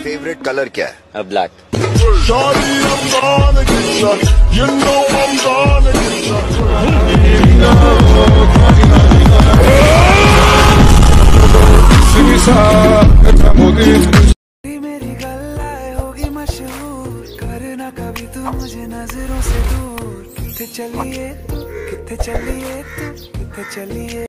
Favourite colour क्या है? Black. मेरी गल्लाए होगी मशहूर, करना कभी तू मुझे नजरों से दूर। किथे चलिए तू, किथे चलिए तू, किथे चलिए।